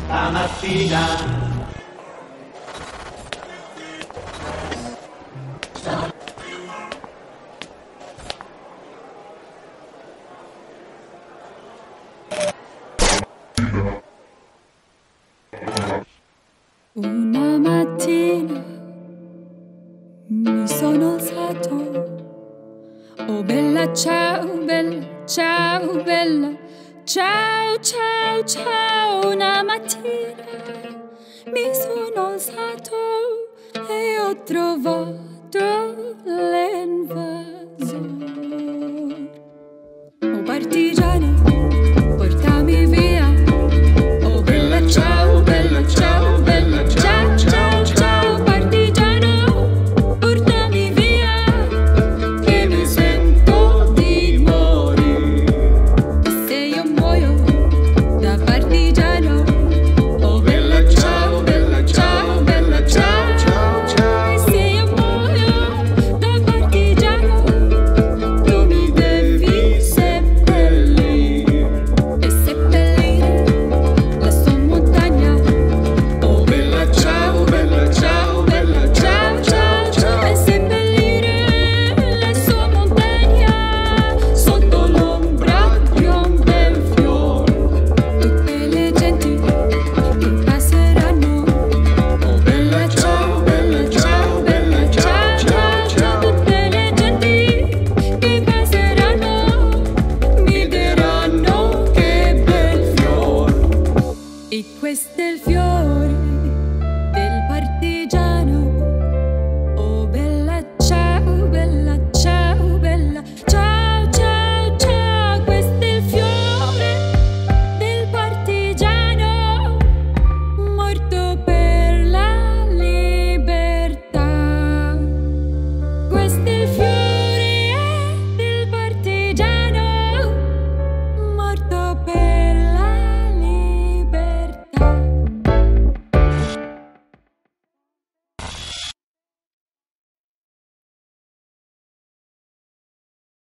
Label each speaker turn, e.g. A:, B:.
A: stamattina.
B: Una mattina mi sono alzato, oh bella ciao, bella ciao, bella ciao, ciao, ciao. Una mattina mi sono alzato e ho trovato l'invasore. Oh partigiano, portami via, oh bella ciao, bella ciao, bella ciao, ciao, ciao. Partigiano, portami via, che mi sento di morire. E se io muoio da partigiano, oh bella ciao, bella ciao, bella ciao, ciao, ciao. E se io muoio da partigiano, tu mi devi seppellire e seppellire la sua montagna. Oh bella ciao, bella ciao, bella ciao, ciao, ciao. E seppellire la sua montagna sotto l'ombra di un bel fiore. Tutte le genti che passeranno, oh bella ciao, bella ciao, bella ciao, ciao, ciao. Tutte le genti che passeranno mi diranno che bel fiore. E questo è il fiore